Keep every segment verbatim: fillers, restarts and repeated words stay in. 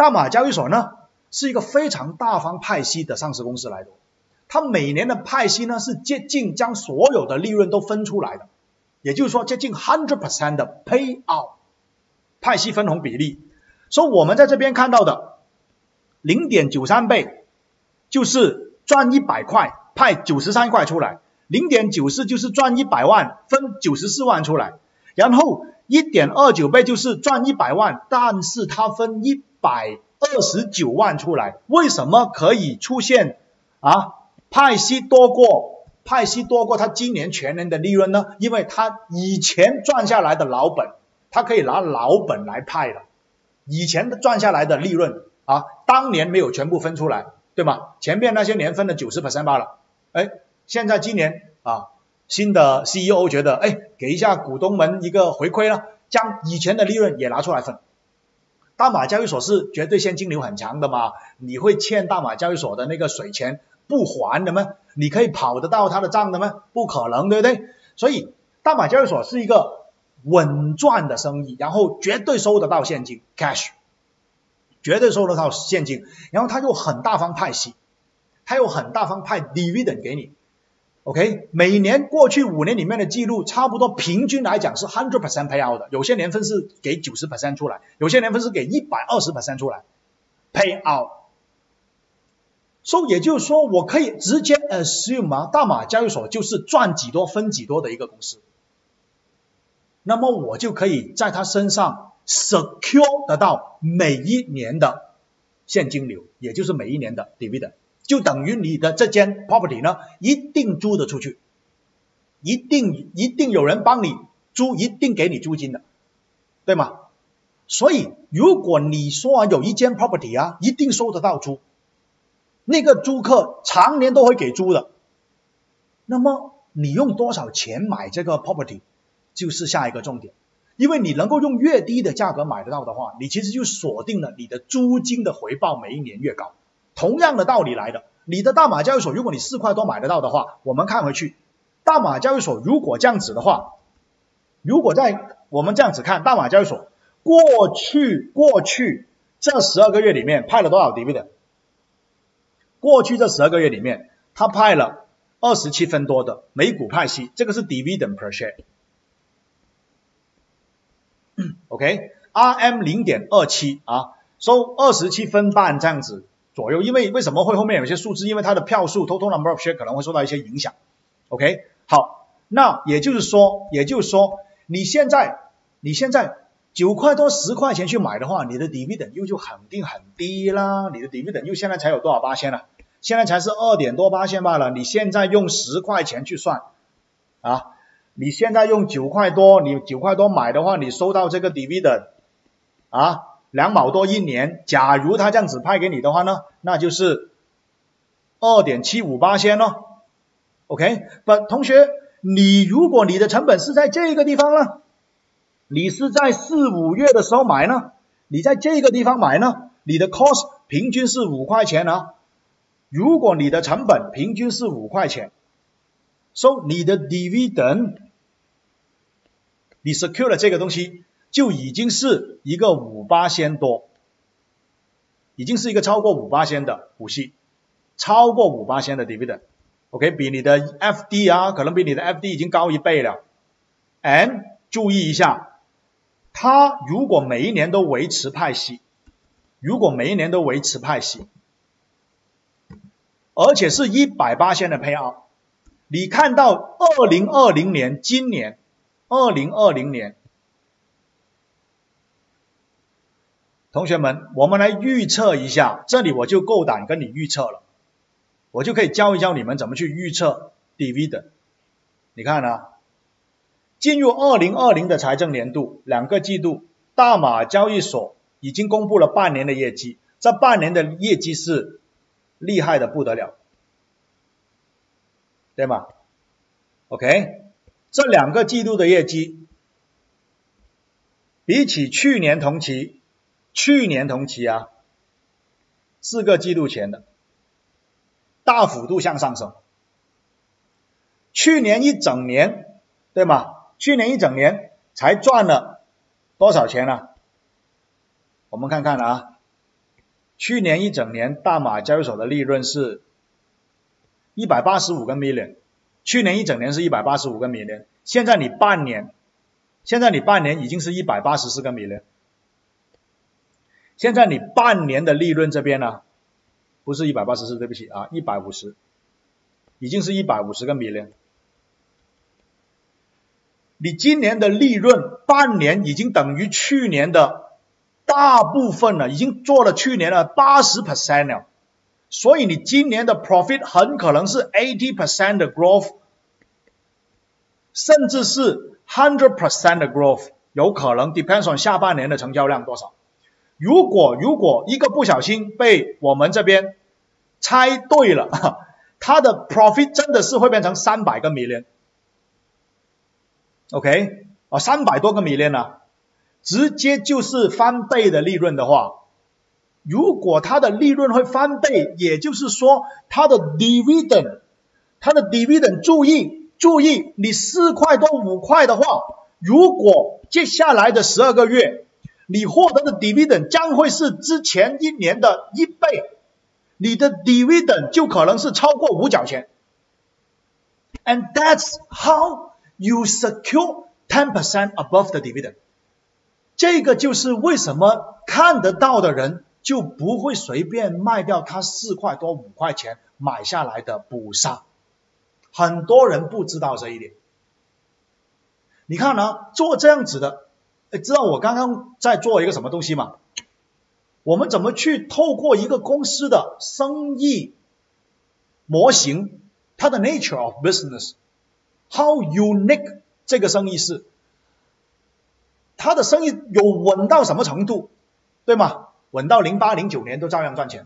大马交易所呢是一个非常大方派息的上市公司来的，它每年的派息呢是接近将所有的利润都分出来的，也就是说接近 百分之百 的 payout 派息分红比例。所以我们在这边看到的 零点九三 倍就是赚一百块派九十三块出来， 零点九四 就是赚一百万分九十四万出来，然后 一点二九 倍就是赚一百万，但是它分一百二十九万出来。为什么可以出现啊派息多过派息多过它今年全年的利润呢？因为它以前赚下来的老本，它可以拿老本来派了，以前的赚下来的利润啊，当年没有全部分出来，对吗？前面那些年分了 百分之九十 罢了，哎，现在今年啊，新的 C E O 觉得，哎，给一下股东们一个回馈了，将以前的利润也拿出来分。大马交易所是绝对现金流很强的嘛，你会欠大马交易所的那个水钱不还的吗？你可以跑得到他的账的吗？不可能，对不对？所以大马交易所是一个稳赚的生意，然后绝对收得到现金 cash， 绝对收得到现金，然后他又很大方派息，他又很大方派 dividend 给你。OK， 每年过去五年里面的记录，差不多平均来讲是 百分之百 payout 的，有些年份是给 百分之九十 出来，有些年份是给 百分之一百二十 出来 payout。所以也就是说，我可以直接 assume 啊，大马交易所就是赚几多分几多的一个公司，那么我就可以在它身上 secure 得到每一年的现金流，也就是每一年的 dividend。就等于你的这间 property 呢，一定租得出去，一定一定有人帮你租，一定给你租金的，对吗？所以如果你说啊有一间 property 啊，一定收得到租，那个租客常年都会给租的，那么你用多少钱买这个 property 就是下一个重点，因为你能够用越低的价格买得到的话，你其实就锁定了你的租金的回报每一年越高。同样的道理来的，你的大马交易所如果你四块多买得到的话，我们看回去，大马交易所如果这样子的话，如果在我们这样子看，大马交易所过去过去这十二个月里面派了多少 dividend？ 过去这十二个月里面，他派了二十七分多的每股派息，这个是 dividend per share。OK， R M 零点二七 啊，收二十七分半这样子左右，因为为什么会后面有些数字？因为它的票数 total number of share 可能会受到一些影响。OK， 好，那也就是说，也就是说，你现在你现在九块多十块钱去买的话，你的 dividend 又就肯定很低啦。你的 dividend 又现在才有多少%了？现在才是二点多%罢了。你现在用十块钱去算啊，你现在用九块多，你九块多买的话，你收到这个 dividend 啊。两毛多一年，假如他这样子派给你的话呢，那就是 二点七五%咯。OK， but 同学，你如果你的成本是在这个地方呢，你是在四五月的时候买呢，你在这个地方买呢，你的 cost 平均是五块钱啊。如果你的成本平均是五块钱， so 你的 dividend 你 secure 了这个东西，就已经是一个 百分之五 多，已经是一个超过 百分之五 的股息，超过 百分之五 的 dividend。OK， 比你的 F D 啊，可能比你的 F D 已经高一倍了。And 注意一下，它如果每一年都维持派息，如果每一年都维持派息，而且是 百分之一百 的 payout， 你看到二零二零年，今年二零二零年，同学们，我们来预测一下，这里我就够胆跟你预测了，我就可以教一教你们怎么去预测 dividend。你看啊，进入二零二零的财政年度，两个季度，大马交易所已经公布了半年的业绩，这半年的业绩是厉害的不得了，对吗 ？OK， 这两个季度的业绩，比起去年同期。去年同期啊，四个季度前的大幅度向上升。去年一整年，对吗？去年一整年才赚了多少钱呢？我们看看啊， 去年一整年大马交易所的利润是一百八十五个 million， 去年一整年是一百八十五个 million， 现在你半年，现在你半年已经是一百八十四个 million， 现在你半年的利润这边呢，不是一百八十四，对不起啊，一百五十，已经是一百五十个 million。你今年的利润半年已经等于去年的大部分了，已经做了去年的 百分之八十 了，所以你今年的 profit 很可能是 百分之八十 的 growth， 甚至是 百分之百 的 growth， 有可能 depends on 下半年的成交量多少。如果如果一个不小心被我们这边猜对了，它的 profit 真的是会变成三百个 million。OK， 啊，三百多个 million 啊，直接就是翻倍的利润的话，如果它的利润会翻倍，也就是说它的 dividend， 它的 dividend， 注意注意，你四块多五块的话，如果接下来的十二个月，你获得的 dividend 将会是之前一年的一倍，你的 dividend 就可能是超过五角钱。And that's how you secure ten percent above the dividend。 这个就是为什么看得到的人就不会随便卖掉他四块多五块钱买下来的补杀。很多人不知道这一点。你看呢，做这样子的，知道我刚刚在做一个什么东西吗？我们怎么去透过一个公司的生意模型，它的 nature of business， how unique 这个生意是，它的生意有稳到什么程度，对吗？稳到零八零九年都照样赚钱，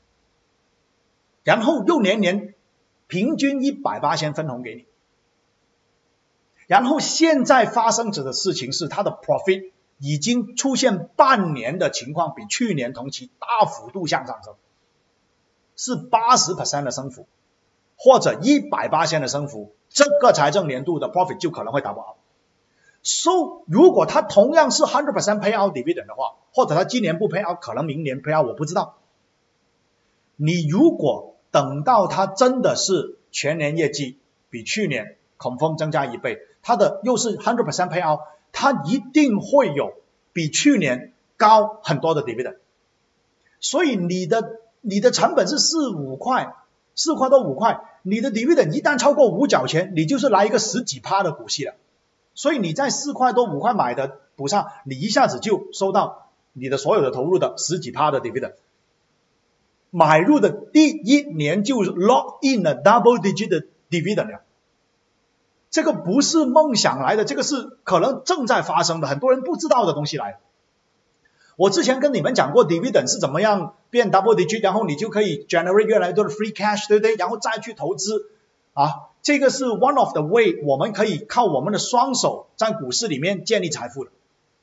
然后又年年平均 百分之百 分红给你，然后现在发生着的事情是它的 profit 已经出现半年的情况比去年同期大幅度向上升，是 百分之八十 的升幅，或者 一百八十 的升幅，这个财政年度的 profit 就可能会 double up。So 如果它同样是 百分之百 pay out dividend 的话，或者它今年不 pay out， 可能明年 pay out， 我不知道。你如果等到它真的是全年业绩比去年 confirm 增加一倍，它的又是 百分之百 pay out， 它一定会有比去年高很多的 dividend。所以你的你的成本是四五块，四块多五块，你的 dividend 一旦超过五角钱，你就是来一个十几趴的股息了。所以你在四块多五块买的补上，你一下子就收到你的所有的投入的十几趴的 dividend。买入的第一年就 lock in 了 double digit 的 dividend 了。这个不是梦想来的，这个是可能正在发生的，很多人不知道的东西来。我之前跟你们讲过 dividend 是怎么样变 double digit， 然后你就可以 generate 越来越多的 free cash， 对不对？然后再去投资啊，这个是 one of the way 我们可以靠我们的双手在股市里面建立财富的。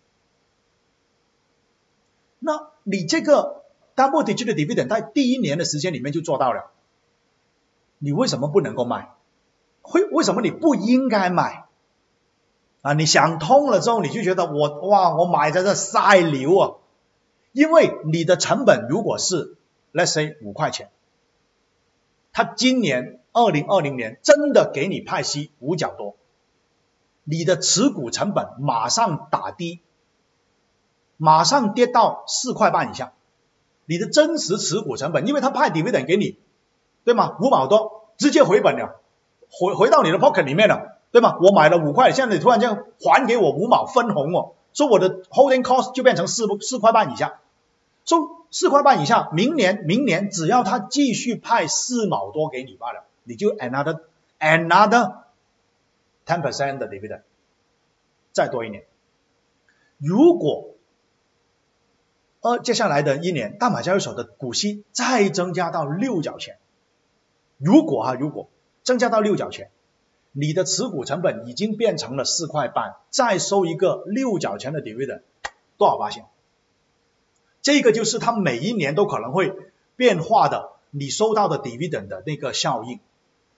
那你这个 double digit 的 dividend 在第一年的时间里面就做到了，你为什么不能够卖？会为什么你不应该买？啊，你想通了之后，你就觉得我哇，我买在这晒流啊！因为你的成本如果是 let's say 五块钱，他今年二零二零年真的给你派息五角多，你的持股成本马上打低，马上跌到四块半以下。你的真实持股成本，因为他派 dividend 给你，对吗？五毛多，直接回本了，回回到你的 pocket 里面了，对吗？我买了五块，现在你突然间还给我五毛分红哦，所以我的 holding cost 就变成四四块半以下。所以四块半以下，明年明年只要他继续派四毛多给你罢了，你就 another another ten percent 的 dividend， 再多一年。如果呃，接下来的一年，大马交易所的股息再增加到六角钱。如果啊，如果增加到六角钱，你的持股成本已经变成了四块半，再收一个六角钱的 dividend， 多少%？这个就是它每一年都可能会变化的，你收到的 dividend 的那个效应。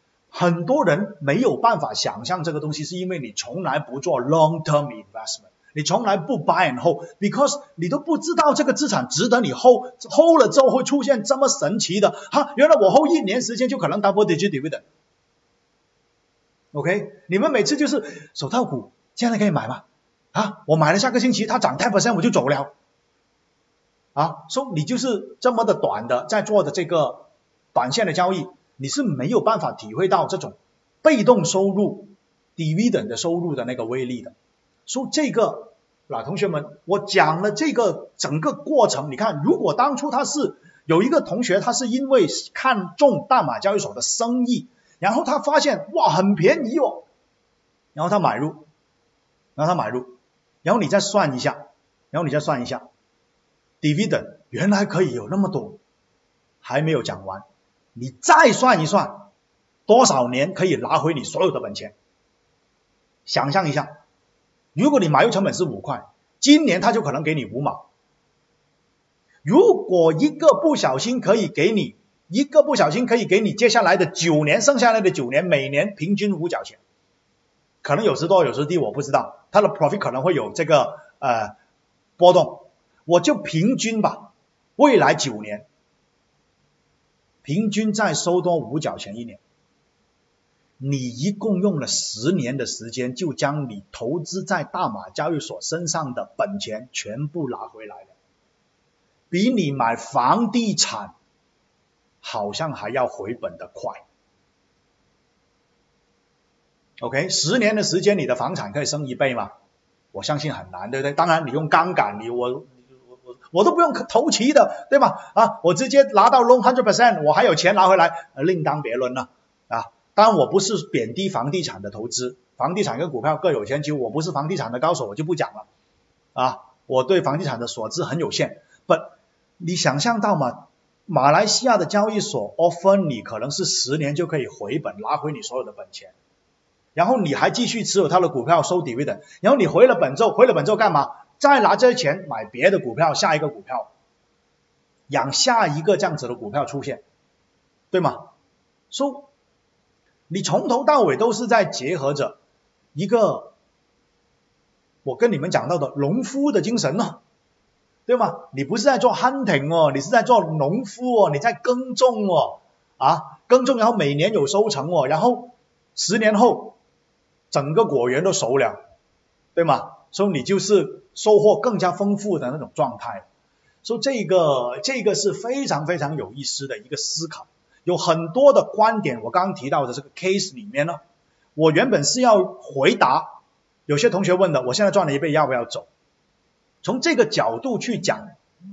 很多人没有办法想象这个东西，是因为你从来不做 long term investment。 你从来不 buy and hold， because 你都不知道这个资产值得你 hold， hold 了之后会出现这么神奇的，哈，原来我 hold 一年时间就可能 double digit dividend。OK， 你们每次就是手套股现在可以买吗？啊，我买了下个星期它涨 百分之十 我就走了。啊，所以你就是这么的短的在做的这个短线的交易，你是没有办法体会到这种被动收入 dividend 的收入的那个威力的。所以这个老同学们，我讲了这个整个过程，你看，如果当初他是有一个同学，他是因为看中大马交易所的生意，然后他发现哇很便宜哦，然后他买入，然后他买入，然后你再算一下，然后你再算一下。dividend 原来可以有那么多，还没有讲完，你再算一算多少年可以拿回你所有的本钱。想象一下，如果你买入成本是五块，今年他就可能给你五毛。如果一个不小心可以给你一个不小心可以给你接下来的九年，剩下来的九年每年平均五角钱，可能有时多有时低我不知道，它的 profit 可能会有这个呃波动，我就平均吧，未来九年平均再收多五角钱一年，你一共用了十年的时间，就将你投资在大马交易所身上的本钱全部拿回来了，比你买房地产好像还要回本的快。OK， 十年的时间你的房产可以升一倍吗？我相信很难，对不对？当然你用杠杆，你我我我都不用头期的，对吧？啊，我直接拿到 loan 百分之百， 我还有钱拿回来，另当别论了啊。当然我不是贬低房地产的投资，房地产跟股票各有千秋，我不是房地产的高手，我就不讲了啊。我对房地产的所知很有限。But 你想象到吗？马来西亚的交易所 offer 你可能是十年就可以回本，拿回你所有的本钱。然后你还继续持有他的股票收 dividend， 然后你回了本之后，回了本之后干嘛？再拿这些钱买别的股票，下一个股票，养下一个这样子的股票出现，对吗？所以你从头到尾都是在结合着一个我跟你们讲到的农夫的精神哦，对吗？你不是在做 hunting 哦，你是在做农夫哦，你在耕种哦，啊，耕种然后每年有收成哦，然后十年后整个果园都熟了，对吗？所以你就是收获更加丰富的那种状态。所以这个这个是非常非常有意思的一个思考，有很多的观点。我刚刚提到的这个 case 里面呢，我原本是要回答有些同学问的，我现在赚了一倍要不要走？从这个角度去讲，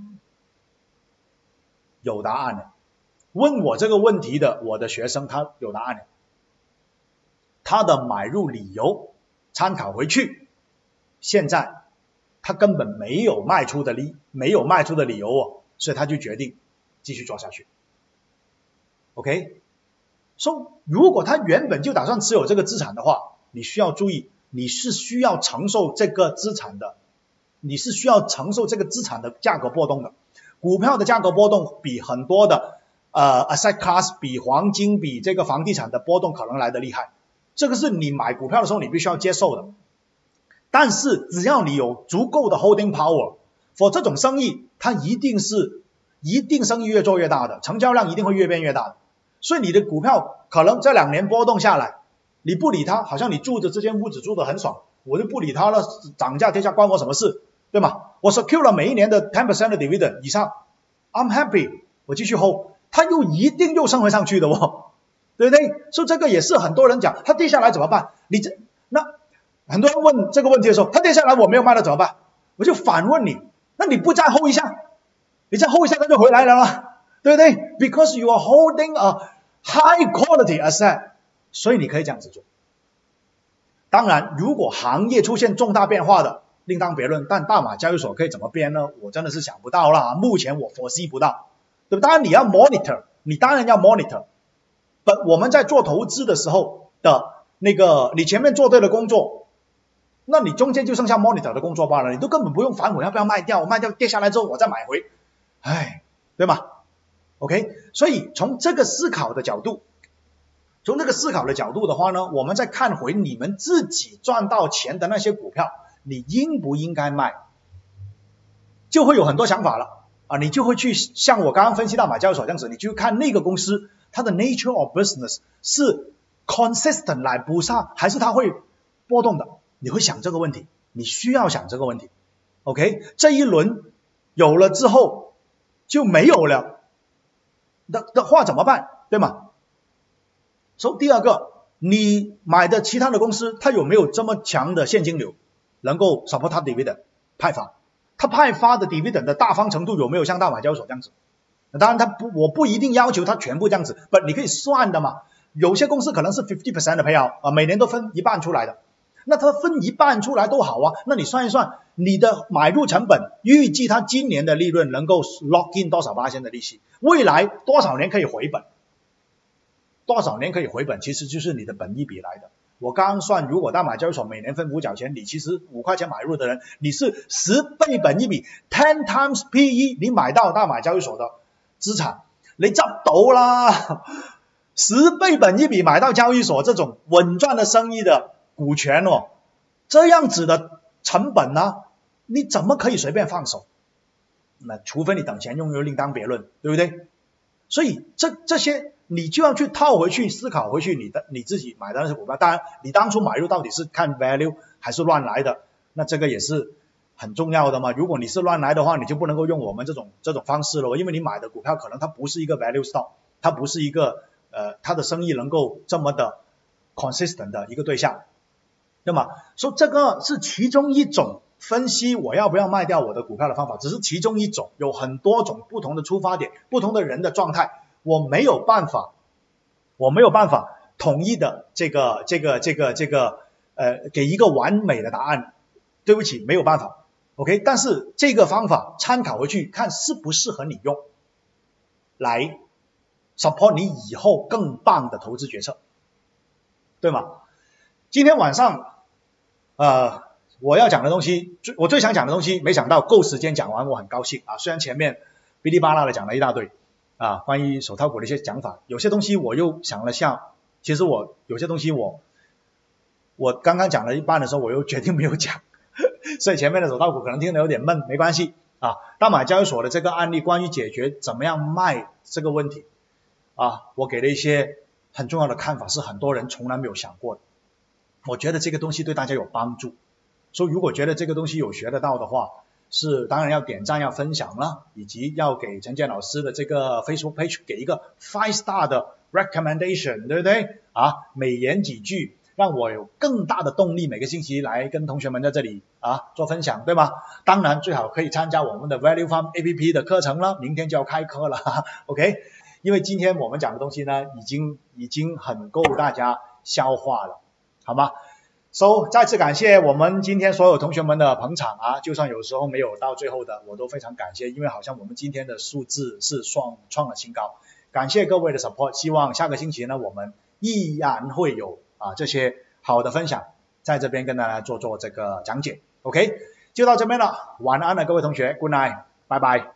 有答案的。问我这个问题的我的学生他有答案的。他的买入理由参考回去，现在他根本没有卖出的理没有卖出的理由哦，所以他就决定继续做下去。OK， 所以如果他原本就打算持有这个资产的话，你需要注意，你是需要承受这个资产的，你是需要承受这个资产的价格波动的。股票的价格波动比很多的呃 asset class 比黄金比这个房地产的波动可能来得厉害。这个是你买股票的时候你必须要接受的，但是只要你有足够的 holding power， for 这种生意它一定是一定生意越做越大的，成交量一定会越变越大的。所以你的股票可能这两年波动下来，你不理它，好像你住着这间屋子住得很爽，我就不理它了，涨价跌价关我什么事，对吗？我 secure 了每一年的 百分之十 的 dividend 以上 I'm happy， 我继续 hold， 它又一定又升回上去的哦，对不对？所以这个也是很多人讲，它跌下来怎么办？你这那很多人问这个问题的时候，它跌下来我没有卖了怎么办？我就反问你，那你不再 hold 一下，你再 hold 一下它就回来了吗？对不对？ Because you are holding a high quality asset， 所以你可以这样子做。当然，如果行业出现重大变化的，另当别论。但大马交易所可以怎么编呢？我真的是想不到啦，目前我 foresee 不到，对吧？当然你要 monitor， 你当然要 monitor。But 我们在做投资的时候的那个，你前面做对了工作，那你中间就剩下 monitor 的工作罢了，你都根本不用烦我要不要卖掉，我卖掉跌下来之后我再买回，哎，对吗 ？OK， 所以从这个思考的角度，从这个思考的角度的话呢，我们再看回你们自己赚到钱的那些股票， 你应不应该卖，就会有很多想法了啊，你就会去像我刚刚分析到买交易所这样子，你就看那个公司它的 nature of business 是 consistent 来不上，还是它会波动的，你会想这个问题，你需要想这个问题 OK， 这一轮有了之后就没有了的的话怎么办，对吗？所以第二个，你买的其他的公司它有没有这么强的现金流能够 support 它 dividend 派发，它派发的 dividend 的大方程度有没有像大买交易所这样子，当然它不，我不一定要求它全部这样子，不，你可以算的嘛，有些公司可能是 百分之五十 的 payout 啊，每年都分一半出来的，那它分一半出来都好啊，那你算一算你的买入成本，预计它今年的利润能够 lock in 多少%的利息，未来多少年可以回本，多少年可以回本，其实就是你的本益比来的。我刚刚算，如果大买交易所每年分五角钱，你其实五块钱买入的人，你是十倍本益比 ten times P E， 你买到大买交易所的资产，你執到啦，十倍本益比买到交易所这种稳赚的生意的股权哦，这样子的成本呢，你怎么可以随便放手？那除非你等钱用又另当别论，对不对？所以这这些你就要去套回去思考回去你的你自己买的那些股票，当然你当初买入到底是看 value 还是乱来的，那这个也是很重要的嘛。如果你是乱来的话，你就不能够用我们这种这种方式了，因为你买的股票可能它不是一个 value stock， 它不是一个呃它的生意能够这么的 consistent 的一个对象，对吗？所以这个是其中一种分析我要不要卖掉我的股票的方法，只是其中一种，有很多种不同的出发点，不同的人的状态，我没有办法我没有办法统一的这个这个这个这个呃给一个完美的答案，对不起，没有办法 OK， 但是这个方法参考回去看适不适合你用，来 support 你以后更棒的投资决策，对吗？今天晚上呃我要讲的东西，我最想讲的东西，没想到够时间讲完，我很高兴啊！虽然前面哔哩吧啦的讲了一大堆啊，关于手套股的一些讲法，有些东西我又想了下，其实我有些东西我我刚刚讲了一半的时候，我又决定没有讲，所以前面的手套股可能听得有点闷，没关系啊。大马交易所的这个案例，关于解决怎么样卖这个问题啊，我给了一些很重要的看法，是很多人从来没有想过的。我觉得这个东西对大家有帮助。所以如果觉得这个东西有学得到的话，是当然要点赞要分享了，以及要给陈建老师的这个 Facebook page 给一个 five star 的 recommendation， 对不对啊？美言几句，让我有更大的动力每个星期来跟同学们在这里啊做分享，对吗？当然最好可以参加我们的 Value Farm A P P 的课程了，明天就要开课了 OK， 因为今天我们讲的东西呢已经已经很够大家消化了，好吗？So 再次感谢我们今天所有同学们的捧场啊，就算有时候没有到最后的，我都非常感谢，因为好像我们今天的数字是创创了新高，感谢各位的 support， 希望下个星期呢我们依然会有啊这些好的分享，在这边跟大家做做这个讲解 ，OK， 就到这边了，晚安了各位同学 ，Good night， 拜拜。